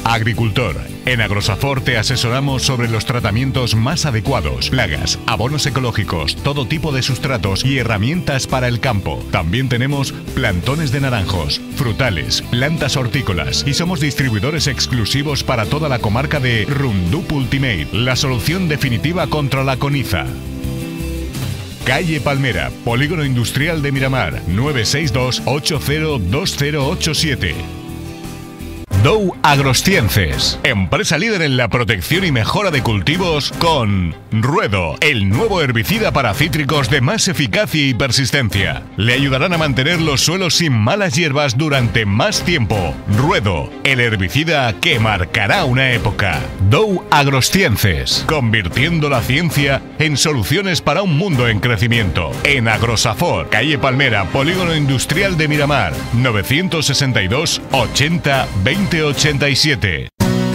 Agricultor. En Agrosafor te asesoramos sobre los tratamientos más adecuados, plagas, abonos ecológicos, todo tipo de sustratos y herramientas para el campo. También tenemos plantones de naranjos, frutales, plantas hortícolas y somos distribuidores exclusivos para toda la comarca de Rundup Ultimate, la solución definitiva contra la coniza. Calle Palmera, Polígono Industrial de Miramar, 962 802087. Dow Agrosciences, empresa líder en la protección y mejora de cultivos con Ruedo, el nuevo herbicida para cítricos de más eficacia y persistencia. Le ayudarán a mantener los suelos sin malas hierbas durante más tiempo. Ruedo, el herbicida que marcará una época. Dow Agrosciences, convirtiendo la ciencia en soluciones para un mundo en crecimiento. En Agrosafor, Calle Palmera, Polígono Industrial de Miramar, 962 80 2087.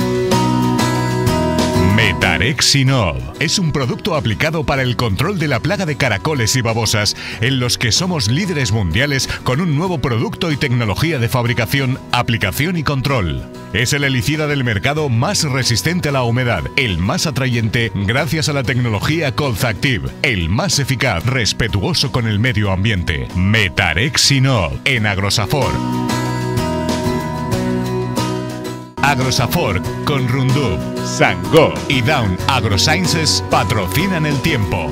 Metarexinol es un producto aplicado para el control de la plaga de caracoles y babosas, en los que somos líderes mundiales con un nuevo producto y tecnología de fabricación, aplicación y control. Es el herbicida del mercado más resistente a la humedad, el más atrayente gracias a la tecnología Colzactive, el más eficaz, respetuoso con el medio ambiente. Metarexinol en Agrosafor. Agrosafor con Rundup, Sangó y Down Agrosciences patrocinan el tiempo.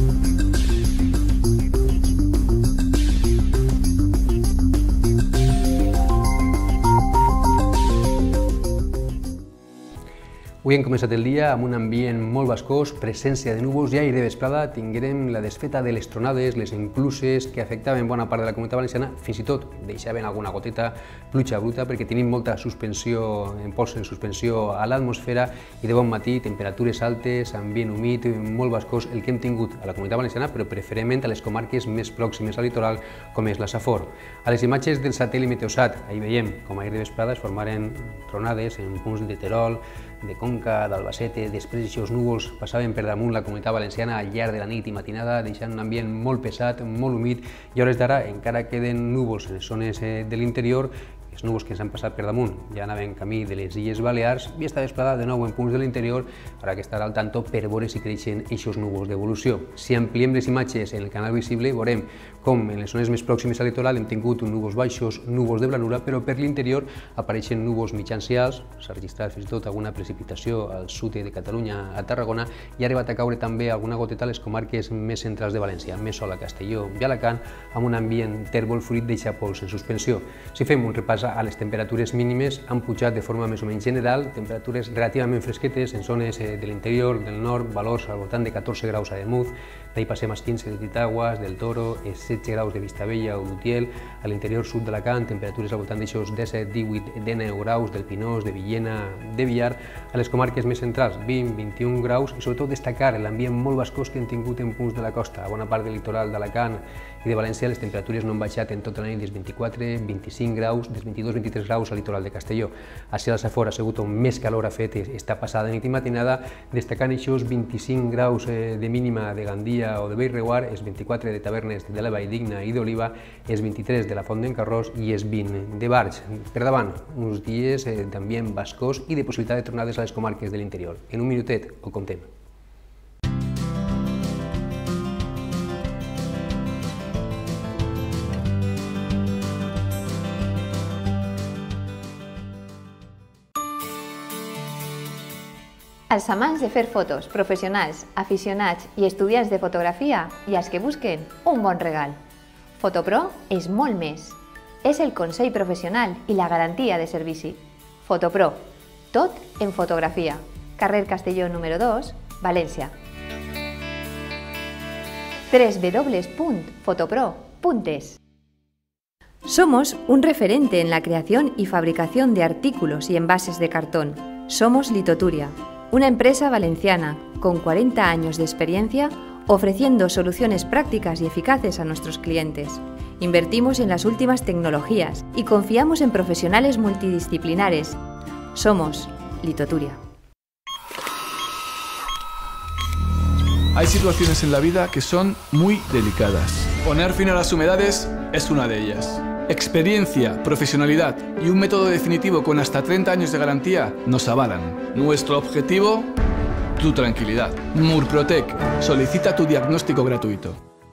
Avui hem començat el dia amb un ambient molt bascós, presència de núvols, i ahir de vesprada tinguérem la desfeta de les tronades, les encluses que afectaven bona part de la Comunitat Valenciana, fins i tot deixaven alguna goteta, pluja bruta, perquè tenim molta suspensió, pols en suspensió a l'atmosfera, i de bon matí temperatures altes, ambient humit, molt bascós, el que hem tingut a la Comunitat Valenciana, però preferentment a les comarques més pròximes al litoral, com és la Safor. A les imatges del satèl·lit Meteosat, ahir veiem com ahir de vesprada es formaren tronades en punts de Terol, de Conca, d'Albacete. Després aquests núvols passaven per damunt la Comunitat Valenciana al llarg de la nit i matinada, deixant un ambient molt pesat, molt humit, i a hores d'ara encara queden núvols en les zones de l'interior. Els núvols que ens han passat per damunt ja anaven camí de les Illes Balears, i esta vesprada de nou en punts de l'interior, haurà que estar al tanto per veure si creixen aquests núvols d'evolució. Si ampliem les imatges en el canal visible, veurem com en les zones més pròximes al litoral hem tingut núvols baixos, núvols de blanura, però per l'interior apareixen núvols mitjans i alts. S'ha registrat fins i tot alguna precipitació al sud de Catalunya, a Tarragona, i ha arribat a caure també alguna goteta a les comarques més centrals de València, més sol a Castelló i Alacant, amb un ambient tèrbol fruit d'eixa pols en suspensió. Si fem un repàs a les temperatures mínimes, han pujat de forma més o menys general, temperatures relativament fresquetes en zones de l'interior, del nord, valors al voltant de 14 graus a Demuz, d'ahir passem als 15 de Titaguas, del Toro, 16 graus de Vistabella o d'Utiel, a l'interior sud d'Alacant, temperatures al voltant d'aixòs 17, 18, 19 graus, del Pinós, de Villena, de Villar, a les comarques més centrals 20, 21 graus, i sobretot destacar l'ambient molt bascós que hem tingut en punts de la costa. A bona part del litoral d'Alacant i de València les temperatures no han baixat en tota la nit des 24, 25 graus, des 22-23 graus al litoral de Castelló. Així a la Safor ha sigut on més calor ha fet esta passada nit i matinada, destacant aquests 25 graus de mínima de Gandia o de Bellreguard, els 24 de Tavernes de la Valldigna i d'Oliva, els 23 de la Font d'en Carròs i els 20 de Barx. Per davant, uns dies d'ambient bascós i de possibilitat de tronades a les comarques de l'interior. En un minutet ho comptem. Als amants de fer fotos, professionals, aficionats i estudiants de fotografia i als que busquen un bon regal. Fotopro és molt més. És el consell professional i la garantia de servici. Fotopro, tot en fotografia. Carrer Castelló número 2, València. www.fotopro.es. Somos un referente en la creación y fabricación de artículos y envases de cartón. Somos Litoturia, una empresa valenciana con 40 años de experiencia ofreciendo soluciones prácticas y eficaces a nuestros clientes. Invertimos en las últimas tecnologías y confiamos en profesionales multidisciplinares. Somos Litoturia. Hay situaciones en la vida que son muy delicadas. Poner fin a las humedades es una de ellas. experiencia, profesionalidad y un método definitivo con hasta 30 años de garantía nos avalan. Nuestro objetivo, tu tranquilidad. Murprotec, solicita tu diagnóstico gratuito.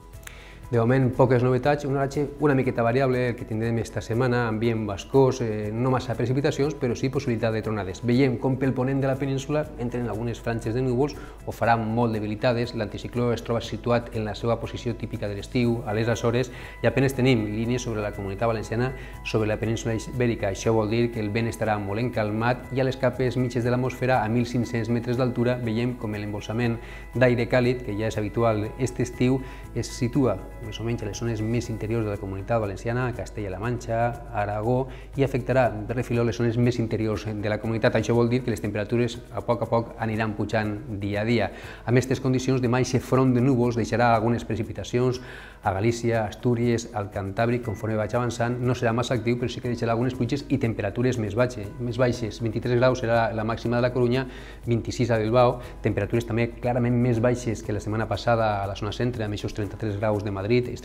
De moment, poques novetats, un oratge una miqueta variable el que tindrem esta setmana, ambient bascós, no massa precipitacions, però sí possibilitat de tronades. Veiem com pel ponent de la península entren algunes franges de núvols o faran molt debilitades. L'anticicló es troba situat en la seva posició típica de l'estiu, a les Açores, i apenas tenim línies sobre la Comunitat Valenciana, sobre la península ibèrica. Això vol dir que el vent estarà molt encalmat i a les capes mitges de l'atmosfera, a 1.500 metres d'altura, veiem com l'embolsament d'aire càlid, que ja és habitual aquest estiu, es situa més o menys a les zones més interiors de la Comunitat Valenciana, Castella-La Manxa, Aragó, i afectarà de refiló les zones més interiors de la comunitat. Això vol dir que les temperatures a poc aniran pujant dia a dia. Amb aquestes condicions, demà aquest front de núvols deixarà algunes precipitacions a Galícia, Astúries, al Cantàbric, conforme vaig avançant. No serà massa actiu, però sí que deixarà algunes pluges i temperatures més baixes. 23 graus serà la màxima de la Corunya, 26 a Bilbao, temperatures també clarament més baixes que la setmana passada a la zona centre, amb aquests 33 graus de Madrid, els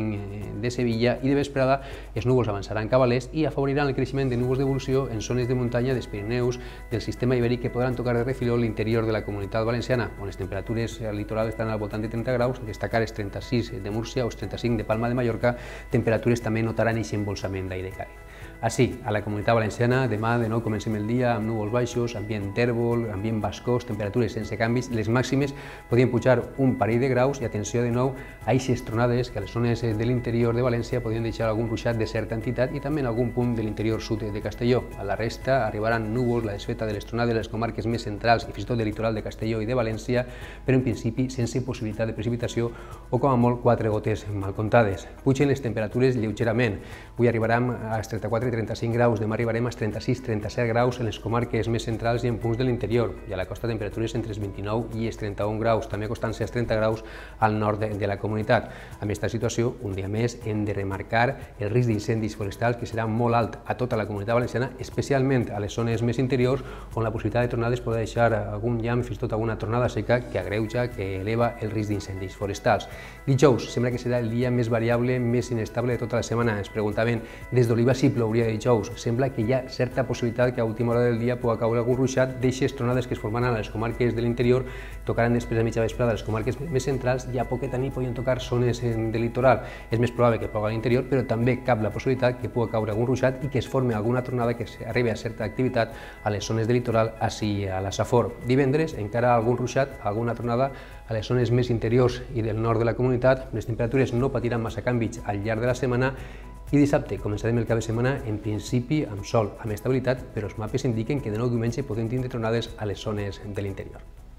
35 de Sevilla, i de vesprada els núvols avançaran cap a l'est i afavoriran el creixement de núvols d'evolució en zones de muntanya dels Pirineus, del sistema ibèric, que podran tocar de refiló l'interior de la Comunitat Valenciana, on les temperatures al litoral estan al voltant de 30 graus, destacar els 36 de Múrcia o els 35 de Palma de Mallorca, temperatures també notaran aquest embolsament d'aire càlid. Així, a la Comunitat Valenciana, demà de nou comencem el dia amb núvols baixos, ambient tèrbol, ambient bascós, temperatures sense canvis. Les màximes podien pujar un parell de graus i atenció de nou a aquestes tronades que a les zones de l'interior de València podien deixar algun ruixat de certa entitat i també en algun punt de l'interior sud de Castelló. A la resta arribaran núvols, la desfeta de les tronades de les comarques més centrals i fins i tot del litoral de Castelló i de València, però en principi sense possibilitat de precipitació o com a molt 4 gotes mal comptades. Pugen les temperatures lleugerament. Avui arribarem als 34 i 35 graus, demà arribarem als 36-37 graus en les comarques més centrals i en punts de l'interior, i a la costa temperatures entre els 29 i els 31 graus, també acostant-se als 30 graus al nord de la comunitat. Amb aquesta situació, un dia més, hem de remarcar el risc d'incendis forestals, que serà molt alt a tota la Comunitat Valenciana, especialment a les zones més interiors, on la possibilitat de tronades pot deixar algun llamp, fins i tot alguna tornada seca que agreuja, que eleva el risc d'incendis forestals. Dijous sembla que serà el dia més variable, més inestable de tota la setmana. Ens preguntaven des d'Oliva si plouria dijous. Sembla que hi ha certa possibilitat que a última hora del dia pugui caure algun ruixat d'eixes tronades que es formaran a les comarques de l'interior, tocaran després a mitja vesprada a les comarques més centrals i a poqueta nit podien tocar zones de litoral. És més probable que ploga a l'interior, però també cap la possibilitat que pugui caure algun ruixat i que es formi alguna tronada que arribi a certa activitat a les zones de litoral, així a la Safor. Divendres encara algun ruixat, alguna tronada a les zones més interiors i del nord de la comunitat. Les temperatures no patiran massa canvis al llarg de la setmana i dissabte començarem el cap de setmana en principi amb sol, amb estabilitat, però els mapes indiquen que de nou diumenge podem tindre tronades a les zones de l'interior.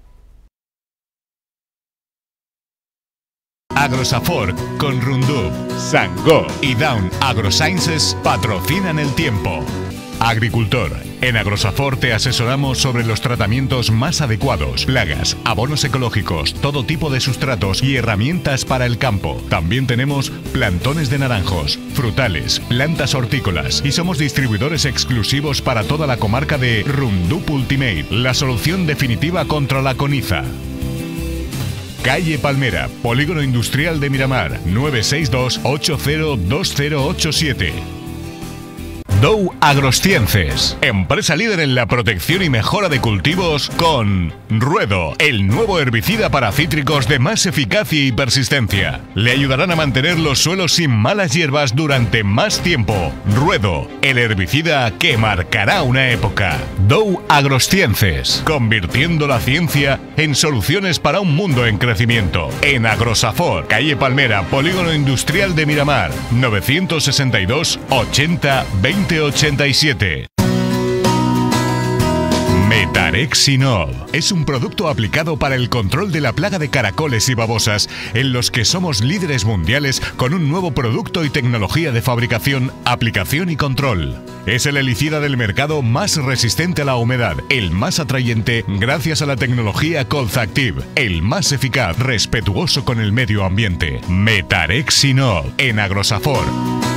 Agrosafor con Rundub, Sangó y Down AgroSciences patrocinan el tiempo. Agricultor, en Agrosafor te asesoramos sobre los tratamientos más adecuados, plagas, abonos ecológicos, todo tipo de sustratos y herramientas para el campo. También tenemos plantones de naranjos, frutales, plantas hortícolas y somos distribuidores exclusivos para toda la comarca de Rundub Ultimate, la solución definitiva contra la coniza. Calle Palmera, Polígono Industrial de Miramar, 962 802087. Dow Agrosciences, empresa líder en la protección y mejora de cultivos con Ruedo, el nuevo herbicida para cítricos de más eficacia y persistencia. Le ayudarán a mantener los suelos sin malas hierbas durante más tiempo. Ruedo, el herbicida que marcará una época. Dow Agrosciences, convirtiendo la ciencia en soluciones para un mundo en crecimiento. En Agrosafor, calle Palmera, Polígono Industrial de Miramar, 962 80 2087. Metarexinol es un producto aplicado para el control de la plaga de caracoles y babosas, en los que somos líderes mundiales con un nuevo producto y tecnología de fabricación, aplicación y control. Es el herbicida del mercado más resistente a la humedad, el más atrayente gracias a la tecnología Colzactive, el más eficaz, respetuoso con el medio ambiente. Metarexinol en Agrosafor.